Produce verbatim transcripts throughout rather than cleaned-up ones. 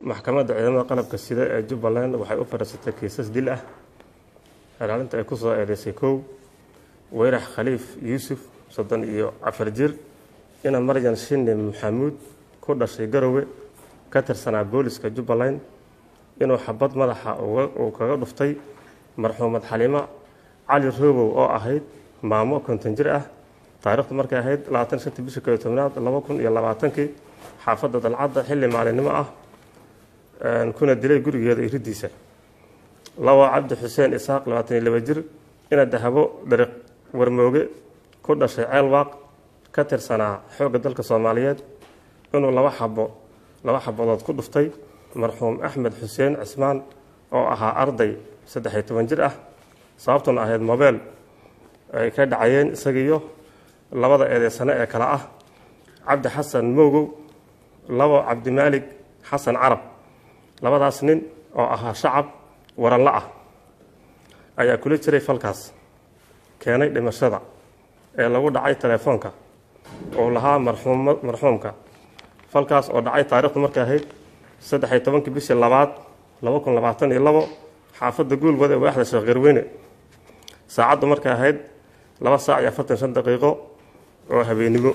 maxkamadda ciidamada qalabka sida ee Jubbaland waxay u fariisatay kiisas dil ah ilaalinta ay ku soo eedeysay kow Weyrax Khaliif Yuusuf soddon iyo afar jir ina Maryan Shinne Maxamuud ku dhashay Garowe ka tirsanaa booliska Jubbaland inuu xabad madaxa uu kaga dhuftay marxuumad Xalima Cali Roobow oo ahayd maamo konton jir ah taariikhdu markay ahayd labaatan iyo shan bishii koob iyo tobnaad laba kun iyo labaatan xaafadda Dalcadda xilli maalinimo ah kuna dilay gurigeeda iridiisa lawa Cabdi Xuseen Isaaq labaatan iyo laba jir ina Dahabo dariiq warmooge ku dhashay Ceelwaaq ka tirsanaa xoogga dalka Soomaaliyeed inuu laba xabo laba xabadood ku dhuftay marxuum Axmed Xuseen Cismaan oo ahaa arday saddex iyo toban jir ah sababtuna ahayd mobile ay ka dhacayeen isagiyo labada eedeysane ee kala ah Cabdi Xasan Moogow labo Cabdi Maalik Xasan Carab labadaas nin oo ahaa shacab waran la ah ayaa kula jiray falkaas keenay dhimashada ee lagu dhacay telefoonka oo lahaa marxuum marxuumka falkaas oo dhacay taariikhdu markay ahayd saddex iyo toban bishii labaad laba kun labaatan iyo labo xaafadda Guulwada ee waaxda Sheekh Garweyne saacadu markay ahayd laba saac iyo afartan iyo shan daqiiqo oo habeenimo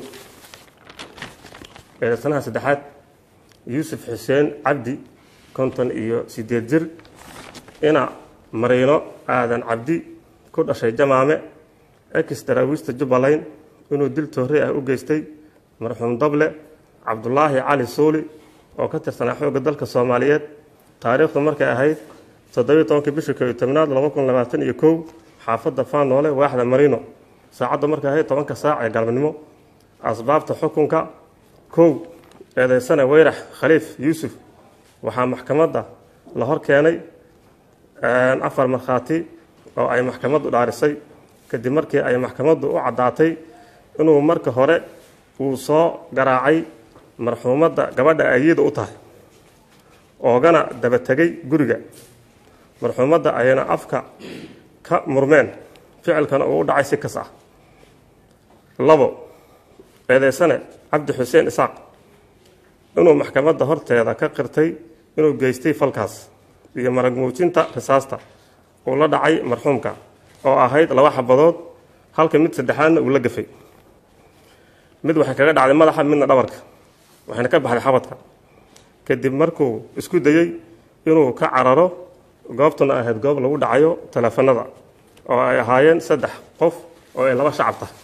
ee sanaha saddexaad Yuusuf Xuseen Cabdi konton iyo siddeed jir ina Mariino Aadan Cabdi ku dhashay Jamaame ex daraawiista Jubbaland inuu dil toore ah u geystay marxuum Dable Cabdullaahi Cali Suuli oo ka tirsanaa xoogga dalka Soomaaliyeed taariikhdu markay ahayd toddoba iyo toban bishii koob iyo tobnaad laba kun labaatan iyo kow xaafadda Faanoole waaxda Mariino saacadu markay ahayd tobanka saac ee galabnimo asbaabta xukunka kow eedeysane Weyrax Khaliif Yuusuf waxaa maxkamadda la hor keenay afar markhaati oo ay maxkamaddu dhaarisay kadib markii ay maxkamaddu u caddaatay inuu marka hore uu soo garaacay marxuumadda gabadha ayada u tahay oogana daba tegay guriga marxuumadda ayana afka ka murmeen ficilkana uu u dhacay si kas ah labo eedeysane Cabdi Xuseen Isaaq inuu maxkamadda horteeda ka qirtay inuu geystay falkaas iyo marag muujinta risaasta oo la dhacay marxuumka oo ahayd laba xabadood halka mid saddexaadna uu la gafay mid waxay kaga dhacday madaxa midna dhabarka waxayna ka baxday xabadka kadib markuu isku dayay inuu ka cararo goobtuna ahayd goob lagu dhacayo telefoonada oo ay ahaayeen saddex qof oo ay laba shacab tahay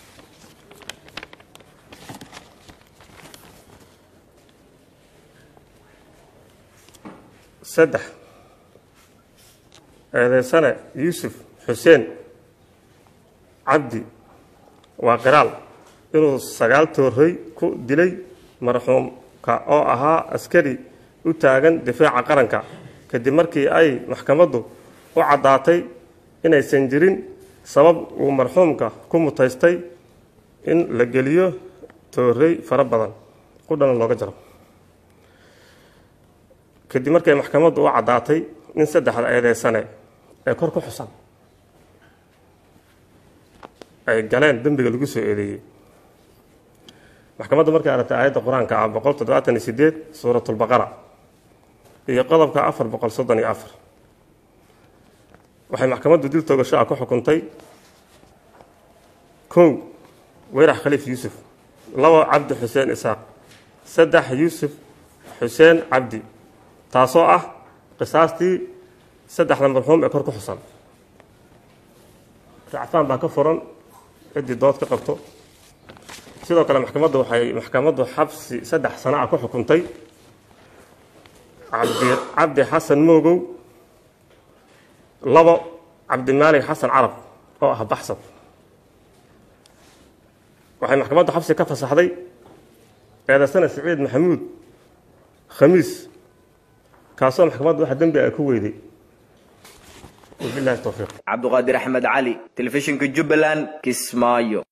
saddex eedeysane Yuusuf Xuseen Cabdi waa qiraal inuu sagaal toorey ku dilay marxuumka oo ahaa askari u taagan difaaca qaranka kadib markii ay maxkamaddu u caddaatay inaysan jirin sabab uu marxuumka ku mutaystay in la geliyo toorey fara badan qudhana looga jaro kadib markii maxkamaddu u caddaatay in saddexda eedeysane ee kor ku xusan ay galeen dambiga lagu soo eedeeyay maxkamaddu markay aragtay aayadda qur-aanka ah boqol toddobaatan iyo siddeed suuratul baqara iyo qodobka afar boqol soddon iyo afar waxay maxkamaddu dil toogasho ah ku xukuntay kow Weyrax Khaliif Yuusuf labo Cabdi Xuseen Isaaq saddex Yuusuf Xuseen Cabdi taasoo ah qisaastii saddexda marxuum ee kor ku xusan racfaan baa ka furan ciddii dood ka qabto sidoo kale maxkamaddu waxay maxkamaddu xabsi saddex sano ah ku xukuntay Cabdi Cabdi Xasan Moogow labo Cabdi Maalik Xasan Carab oo ah baxsad waxay maxkamaddu xabsi ka fasaxday eedeysane Siciid Maxamuud Khamiis kaasoo maxkamaddu waxa dambi ay ku weyday wabillahi tawfiiq Cabduqaadir Axmed Cali telefishinka Jubbaland Kismaayo.